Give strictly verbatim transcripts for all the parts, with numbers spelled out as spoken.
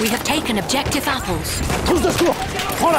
We have taken objective apples. Trousse de secours! Prends-la!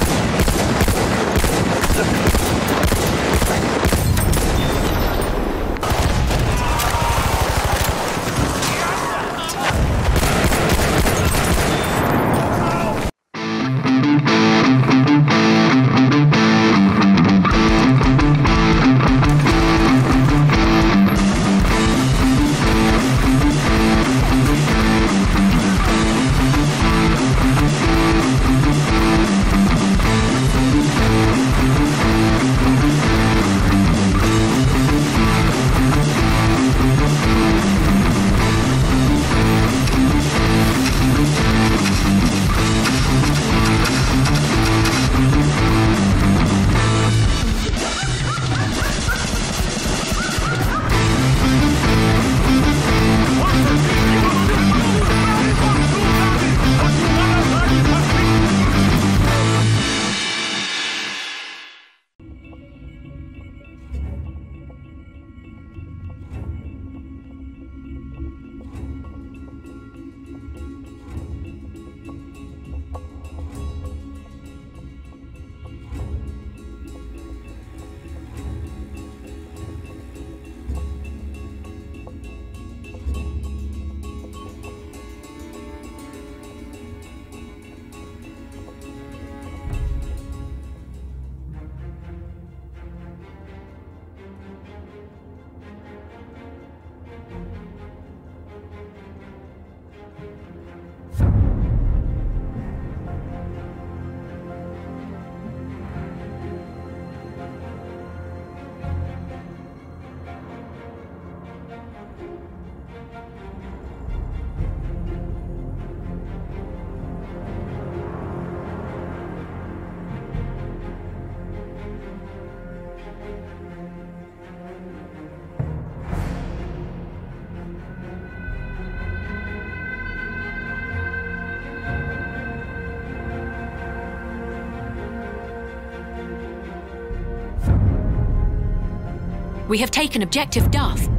We have taken objective Duff.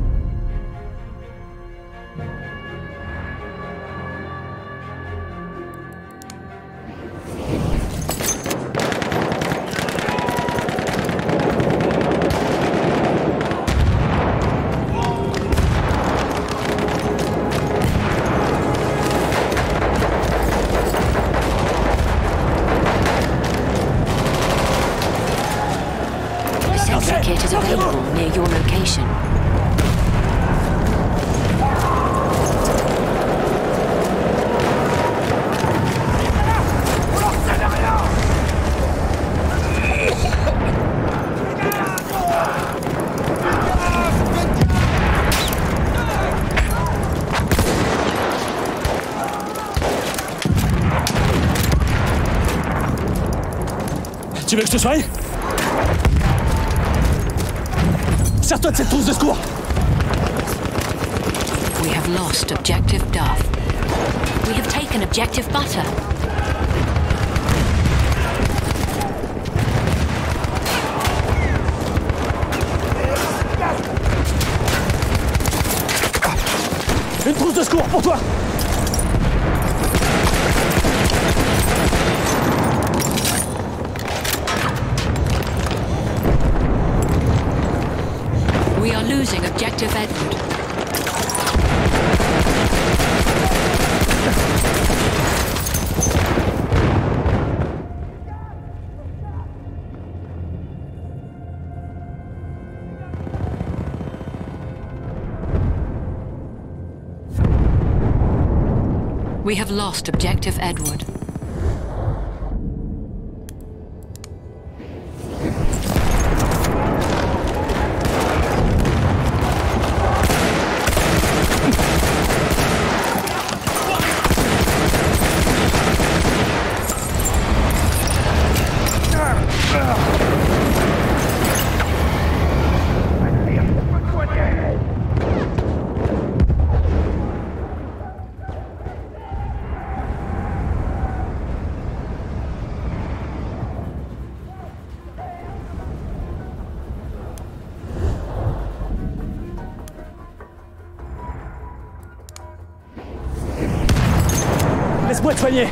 Kit is available near your location. Tu veux que je te soigne? Sers-toi de cette trousse de secours! We have lost objective Duff. We have taken objective Butter. Une trousse de secours pour toi! We are losing objective Edward. We have lost objective Edward. Laisse-moi te soigner.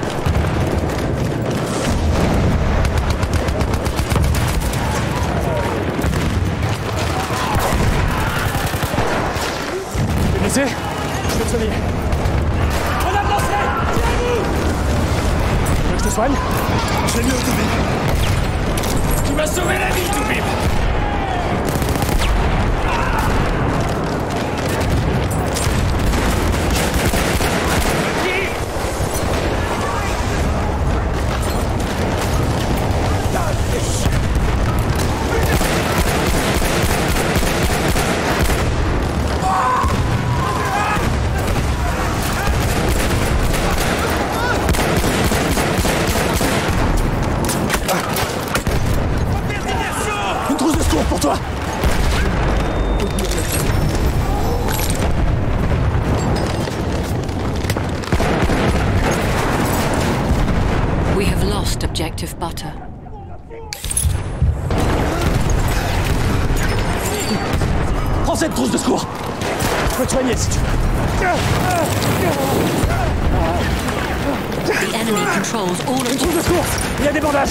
T'es blessé? Je vais te soigner. On a lancé! Tu veux que je te soigne? J'ai mieux, Toubib. Tu m'as sauvé la vie, Toubib. Une trousse de secours pour toi! We have lost objective butter. Prends cette trousse de secours! Je peux te soigner si tu veux. The enemy controls all Une objectives. trousse de secours! Il y a des bandages!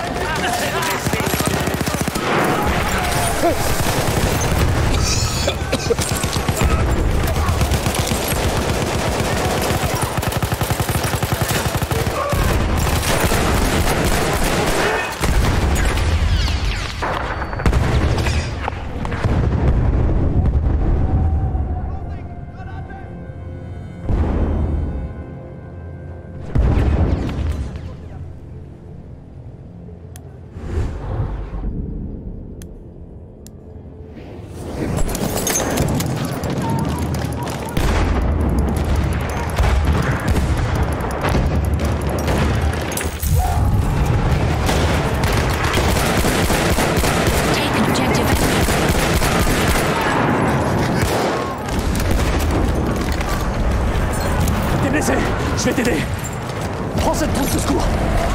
Je vais t'aider. Prends cette trousse de secours.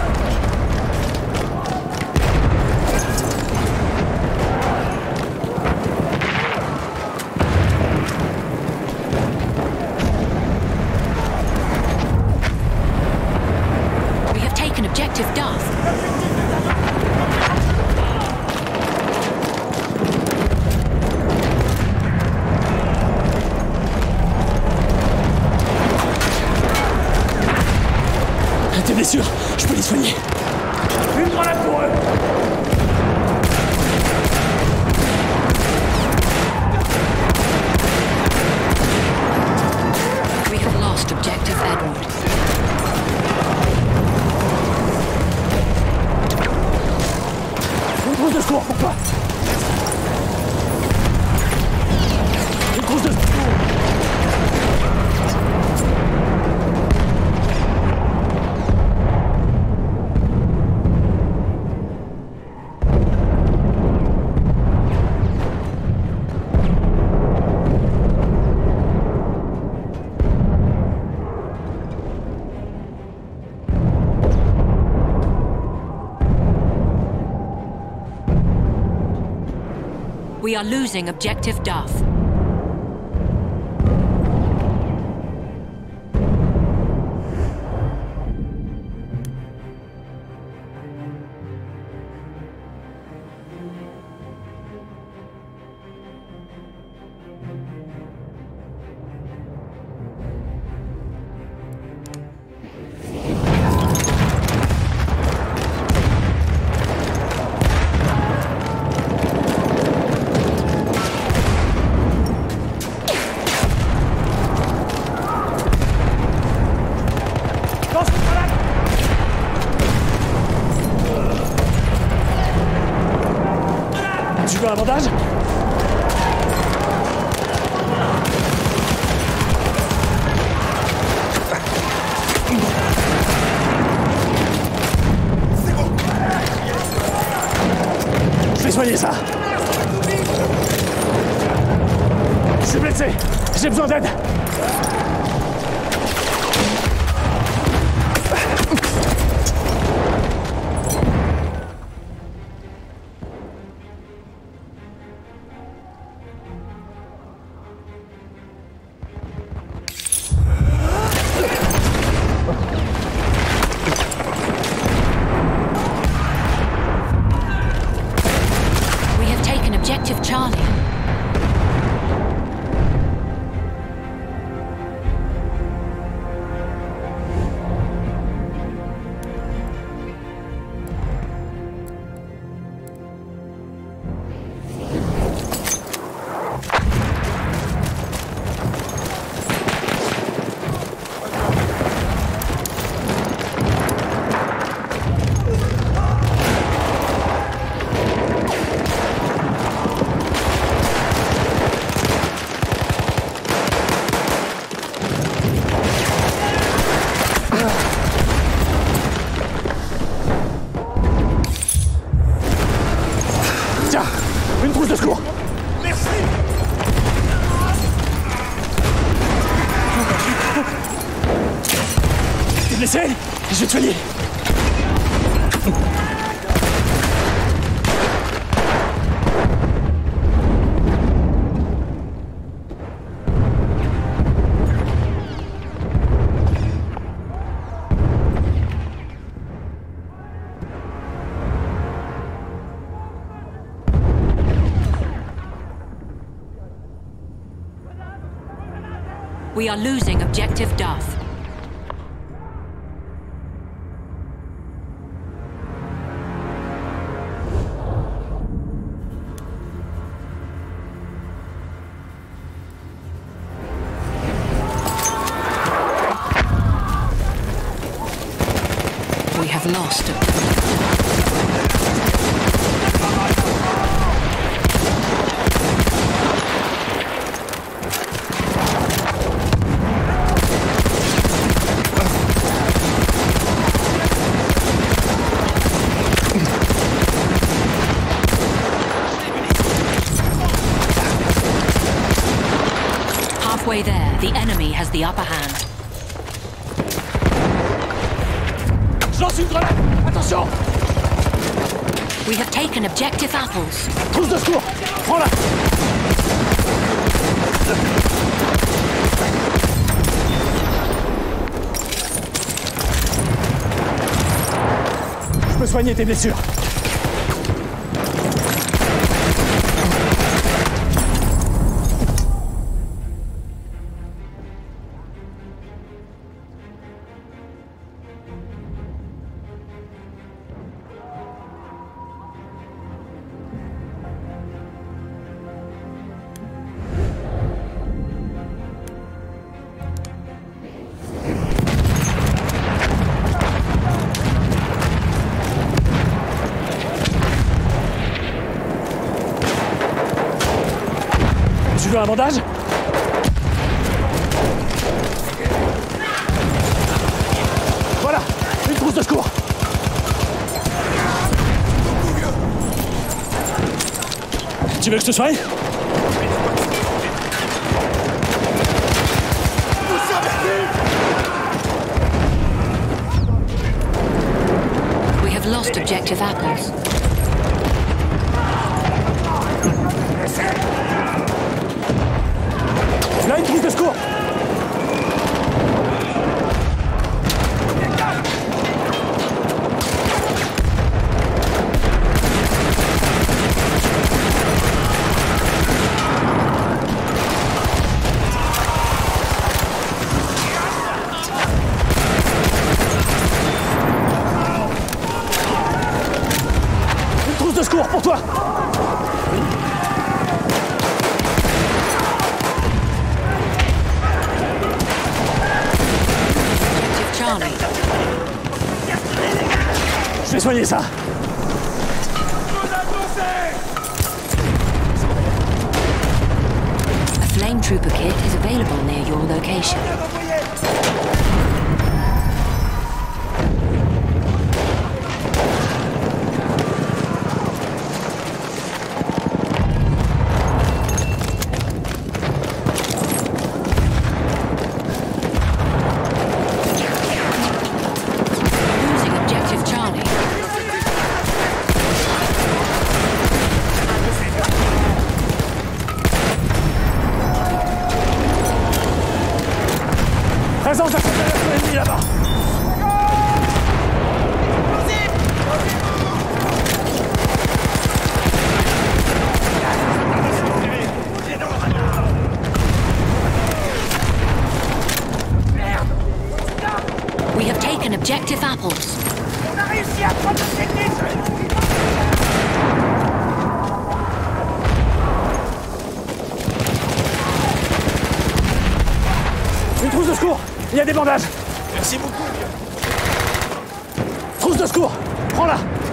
We have taken objective Duff. Tes blessures, je peux les soigner. Une grenade pour eux. We have lost objective Edward. Une trousse de secours pour toi. Une trousse de secours. We are losing objective Duff. Tu veux un bandage? Je vais soigner ça. Je suis blessé. J'ai besoin d'aide. Objective Charlie. Une trousse de secours. Merci. T'es blessé? Je vais te soigner. We are losing objective Duff. We have lost objective Halfway there, the enemy has the upper hand. Je lance une grenade. Attention. We have taken objective apples. Trousse de secours. Prends-la. Je peux soigner tes blessures. Tu veux un bandage? Voilà, une trousse de secours. Tu veux que je te soigne? We have lost objective apples. Là, une trousse de secours. Une trousse de secours pour toi. Charlie. Je vais soigner ça. A flame trooper kit is available near your location. Losing objective Charlie. Présence d'un conteneur ennemi là-bas. apples. On a réussi à prendre le technique. Une trousse de secours. Il y a des bandages. Merci beaucoup. Trousse de secours. Prends-la.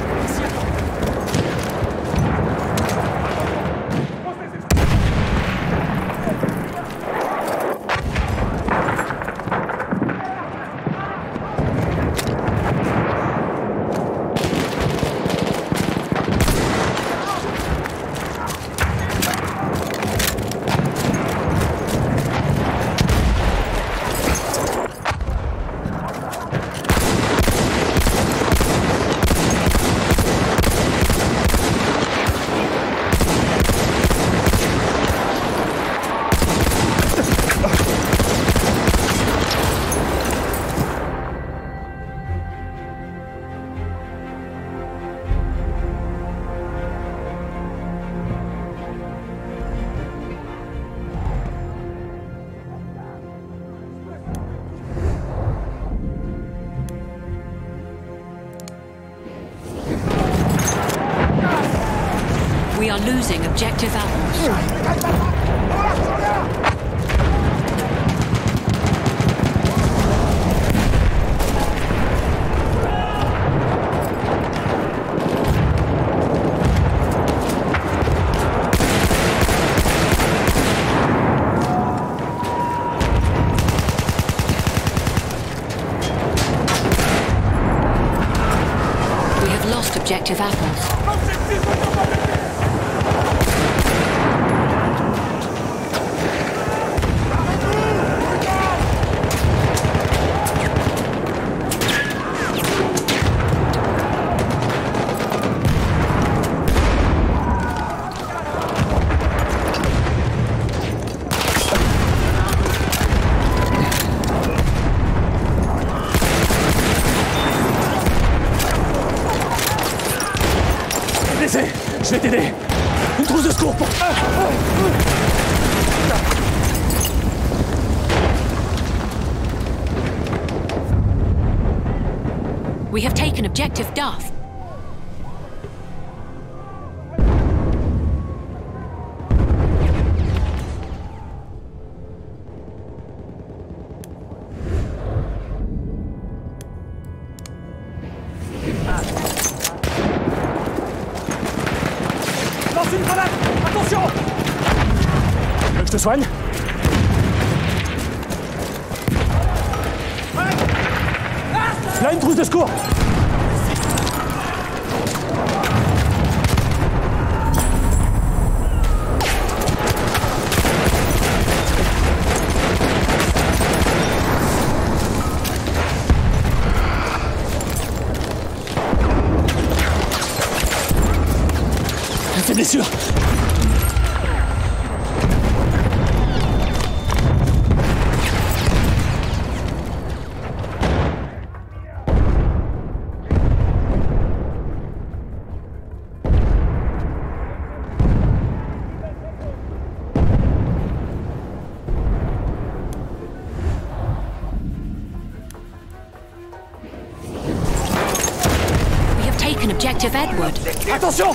We are losing objective apples. We have lost objective apples. Laissez, je vais t'aider. Une trousse de secours pour... Ah, ah, ah. We have taken objective Duff. Lance une grenade. Attention. Tu veux que je te soigne? Là, une trousse de secours. C'est bien sûr. We have taken objective Edward. Attention.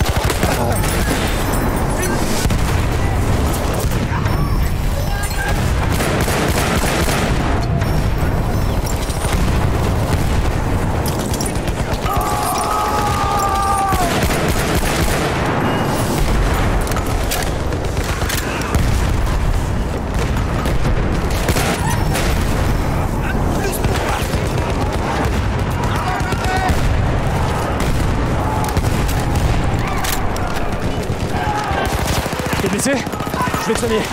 T'es blessé? Je vais te soigner.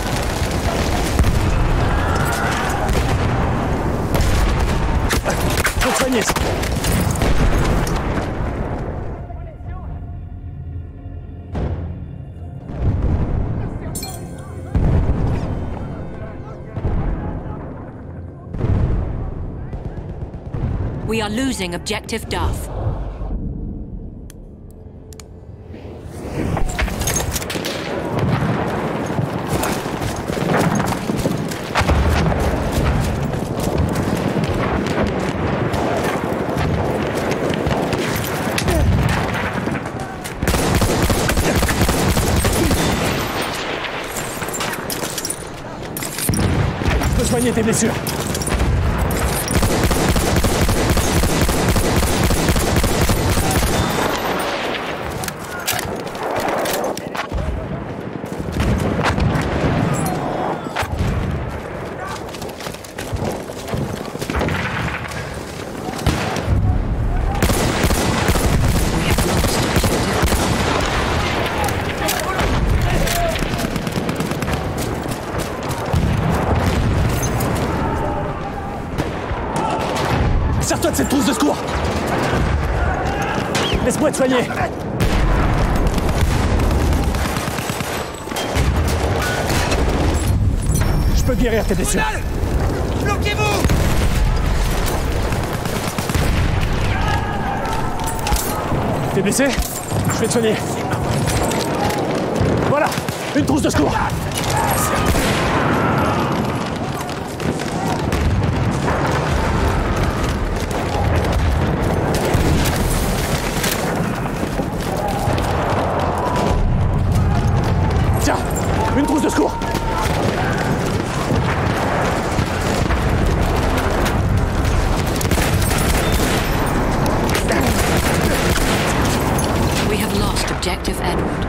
Faut te soigner. We are losing objective Duff. soigner tes blessures. Sers-toi de cette trousse de secours. Laisse-moi te soigner. Je peux guérir tes blessures. Bloquez-vous! T'es blessé? Je vais te soigner. Voilà, une trousse de secours. Tiens, une trousse de secours. We have lost objective Edward.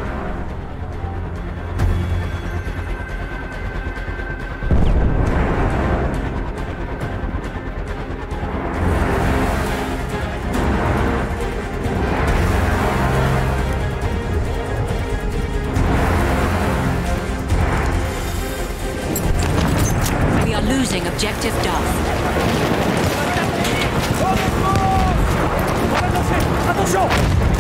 We are losing objective Duff. Attention!